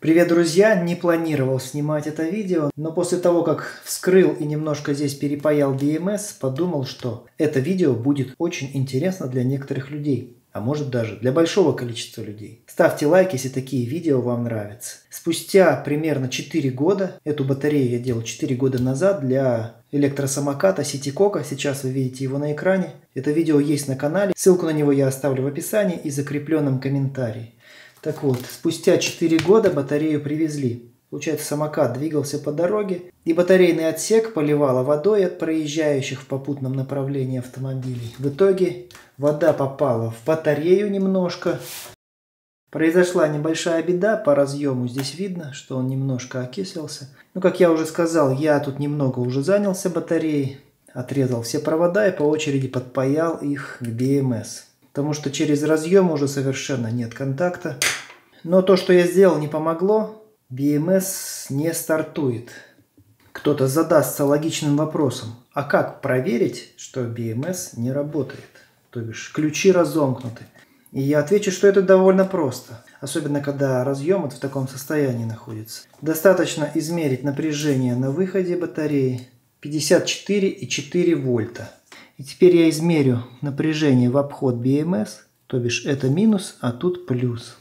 Привет, друзья! Не планировал снимать это видео, но после того, как вскрыл и немножко здесь перепаял BMS, подумал, что это видео будет очень интересно для некоторых людей, а может даже для большого количества людей. Ставьте лайк, если такие видео вам нравятся. Спустя примерно 4 года, эту батарею я делал 4 года назад для электросамоката Ситикока, сейчас вы видите его на экране. Это видео есть на канале, ссылку на него я оставлю в описании и закрепленном комментарии. Так вот, спустя 4 года батарею привезли. Получается, самокат двигался по дороге, и батарейный отсек поливало водой от проезжающих в попутном направлении автомобилей. В итоге вода попала в батарею немножко. Произошла небольшая беда по разъему. Здесь видно, что он немножко окислился. Ну, как я уже сказал, я тут немного уже занялся батареей. Отрезал все провода и по очереди подпаял их к BMS. Потому что через разъем уже совершенно нет контакта. Но то, что я сделал, не помогло. BMS не стартует. Кто-то задастся логичным вопросом. А как проверить, что BMS не работает? То бишь ключи разомкнуты. И я отвечу, что это довольно просто. Особенно, когда разъем вот в таком состоянии находится. Достаточно измерить напряжение на выходе батареи. 54,4 вольта. И теперь я измерю напряжение в обход BMS, то бишь это минус, а тут плюс.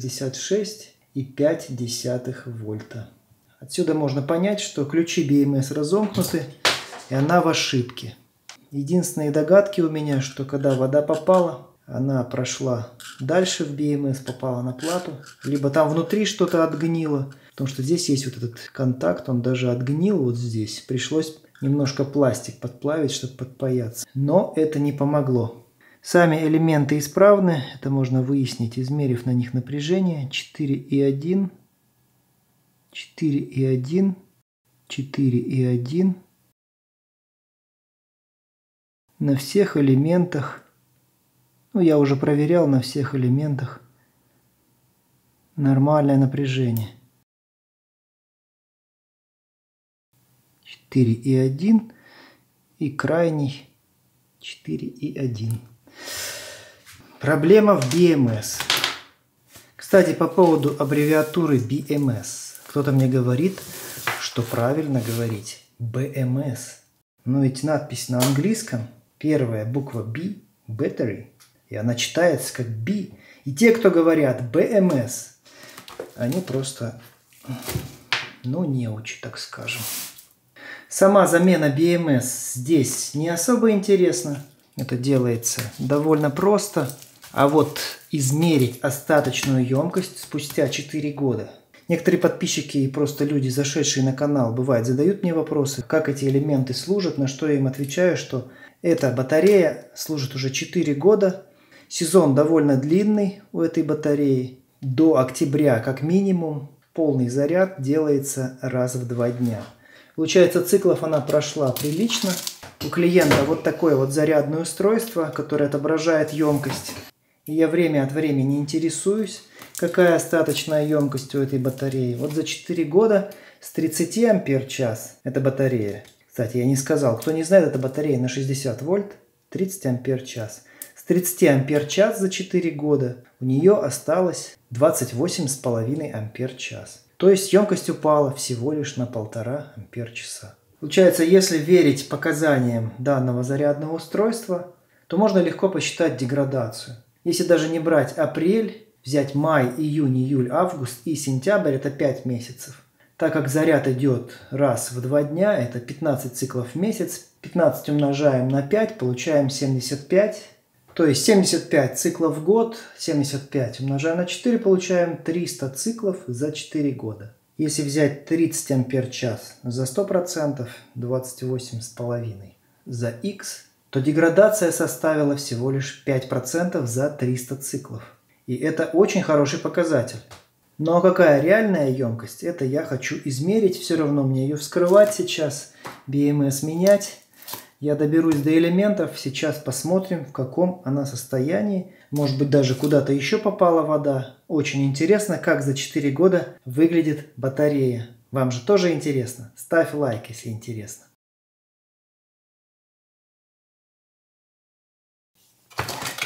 66,5 вольта. Отсюда можно понять, что ключи BMS разомкнуты, и она в ошибке. Единственные догадки у меня, что когда вода попала, она прошла дальше в BMS, попала на плату, либо там внутри что-то отгнило, потому что здесь есть вот этот контакт, он даже отгнил вот здесь. Пришлось немножко пластик подплавить, чтобы подпаяться. Но это не помогло. Сами элементы исправны. Это можно выяснить, измерив на них напряжение. 4,1, 4,1, 4,1. На всех элементах, ну я уже проверял, на всех элементах нормальное напряжение. 4,1 и крайний 4,1. Проблема в BMS. Кстати, по поводу аббревиатуры BMS. Кто-то мне говорит, что правильно говорить BMS. Но ведь надпись на английском, первая буква B, battery, и она читается как B. И те, кто говорят BMS, они просто, ну, неучи, так скажем. Сама замена BMS здесь не особо интересна. Это делается довольно просто. А вот измерить остаточную емкость спустя 4 года. Некоторые подписчики и просто люди, зашедшие на канал, бывает, задают мне вопросы, как эти элементы служат, на что я им отвечаю, что эта батарея служит уже 4 года. Сезон довольно длинный у этой батареи. До октября как минимум полный заряд делается раз в 2 дня. Получается, циклов она прошла прилично. У клиента вот такое вот зарядное устройство, которое отображает емкость. И я время от времени интересуюсь, какая остаточная емкость у этой батареи. Вот за 4 года с 30 ампер-час эта батарея. Кстати, я не сказал, кто не знает, это батарея на 60 вольт, 30 ампер-час. С 30 ампер-час за 4 года у нее осталось 28,5 ампер-час. То есть емкость упала всего лишь на 1,5 ампер-часа. Получается, если верить показаниям данного зарядного устройства, то можно легко посчитать деградацию. Если даже не брать апрель, взять май, июнь, июль, август и сентябрь, это 5 месяцев. Так как заряд идет раз в 2 дня, это 15 циклов в месяц, 15 умножаем на 5, получаем 75. То есть 75 циклов в год, 75 умножаем на 4, получаем 300 циклов за 4 года. Если взять 30 ампер-час за 100%, 28,5 за X, то деградация составила всего лишь 5% за 300 циклов. И это очень хороший показатель. Но какая реальная емкость, это я хочу измерить, все равно мне ее вскрывать сейчас, BMS менять. Я доберусь до элементов, сейчас посмотрим, в каком она состоянии. Может быть, даже куда-то еще попала вода. Очень интересно, как за 4 года выглядит батарея. Вам же тоже интересно? Ставь лайк, если интересно.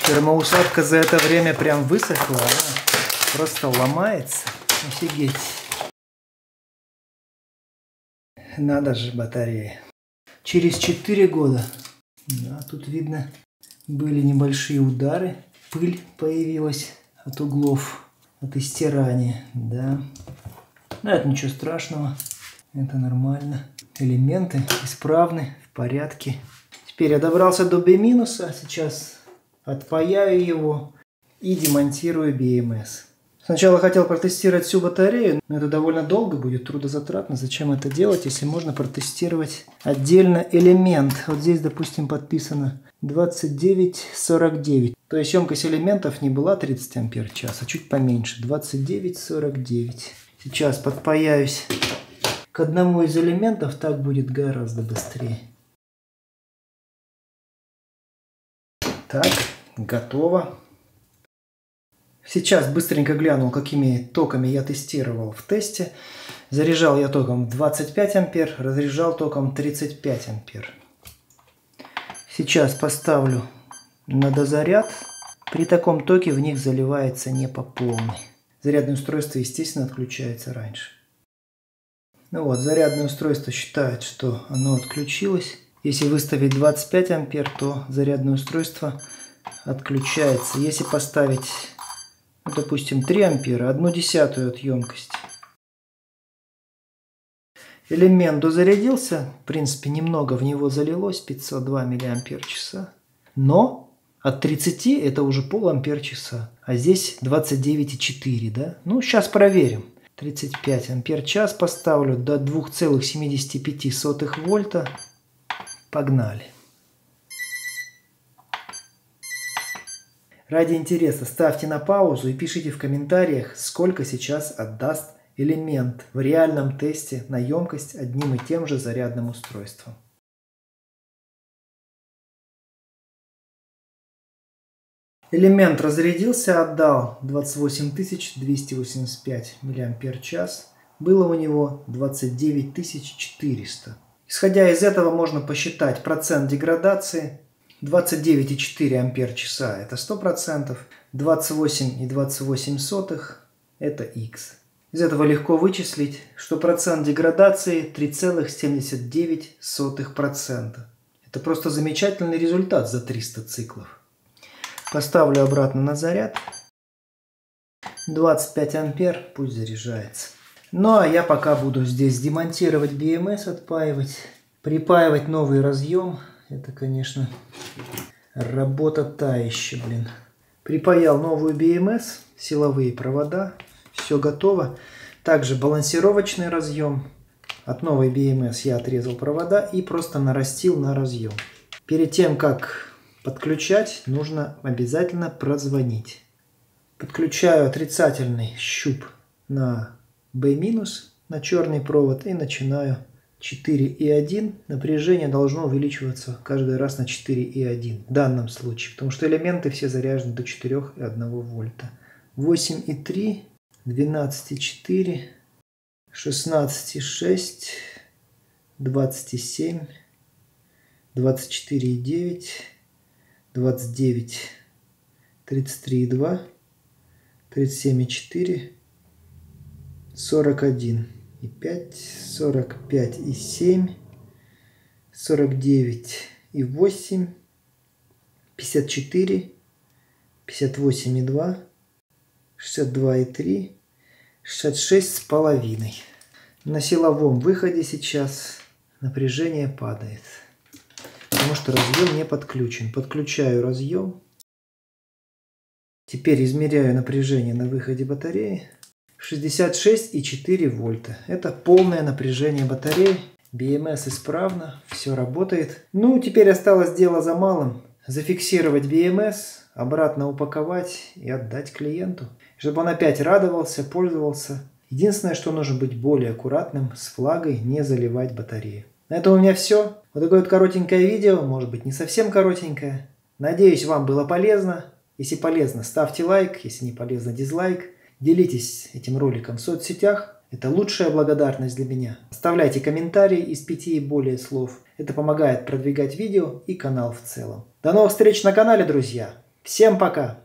Термоусадка за это время прям высохла. Она просто ломается. Офигеть. Надо же, батарея. Через 4 года. Да, тут видно, были небольшие удары. Пыль появилась от углов, от истирания. Да. Но это ничего страшного. Это нормально. Элементы исправны, в порядке. Теперь я добрался до B-. Сейчас отпаяю его и демонтирую BMS. Сначала хотел протестировать всю батарею, но это довольно долго будет, трудозатратно. Зачем это делать, если можно протестировать отдельно элемент? Вот здесь, допустим, подписано 2949. То есть емкость элементов не была 30 ампер-час, а чуть поменьше. 2949. Сейчас подпаяюсь к одному из элементов, так будет гораздо быстрее. Так, готово. Сейчас быстренько глянул, какими токами я тестировал в тесте. Заряжал я током 25 ампер, разряжал током 35 ампер. Сейчас поставлю на дозаряд. При таком токе в них заливается не по полной. Зарядное устройство, естественно, отключается раньше. Ну вот, зарядное устройство считает, что оно отключилось. Если выставить 25 ампер, то зарядное устройство отключается. Если поставить, ну, допустим, 3 ампера, 1/10 от емкости. Элемент дозарядился, в принципе, немного в него залилось, 502 мАч. Но от 30 это уже пол ампер-часа, а здесь 29,4, да? Ну, сейчас проверим. 35 ампер-час поставлю до 2,75 вольта. Погнали. Ради интереса ставьте на паузу и пишите в комментариях, сколько сейчас отдаст элемент в реальном тесте на емкость одним и тем же зарядным устройством. Элемент разрядился, отдал 28 285 мАч. Было у него 29 400. Исходя из этого можно посчитать процент деградации. 29,4 ампер-часа это 100%, 28,28 это X. Из этого легко вычислить, что процент деградации 3,79%. Это просто замечательный результат за 300 циклов. Поставлю обратно на заряд. 25 ампер, пусть заряжается. Ну а я пока буду здесь демонтировать BMS, отпаивать, припаивать новый разъем. Это, конечно, работа та еще, блин. Припаял новую BMS, силовые провода, все готово. Также балансировочный разъем. От новой BMS я отрезал провода и просто нарастил на разъем. Перед тем, как подключать, нужно обязательно прозвонить. Подключаю отрицательный щуп на B-, на черный провод, и начинаю 4,1. Напряжение должно увеличиваться каждый раз на 4,1 в данном случае, потому что элементы все заряжены до 4,1 вольта. 8,3, 12,4, 16,6, 27, 24,9, 29, 33,2, 37,4, 41,5, 45,7, 49,8, 54, 58,2, 62,3, 66,5. На силовом выходе сейчас напряжение падает, потому что разъем не подключен. Подключаю разъем. Теперь измеряю напряжение на выходе батареи. 66,4 вольта. Это полное напряжение батареи. BMS исправно, все работает. Ну, теперь осталось дело за малым. Зафиксировать BMS, обратно упаковать и отдать клиенту, чтобы он опять радовался, пользовался. Единственное, что нужно быть более аккуратным, с флагой не заливать батарею. На этом у меня все. Вот такое вот коротенькое видео, может быть не совсем коротенькое. Надеюсь, вам было полезно. Если полезно, ставьте лайк, если не полезно, дизлайк. Делитесь этим роликом в соцсетях. Это лучшая благодарность для меня. Оставляйте комментарии из 5 и более слов. Это помогает продвигать видео и канал в целом. До новых встреч на канале, друзья. Всем пока!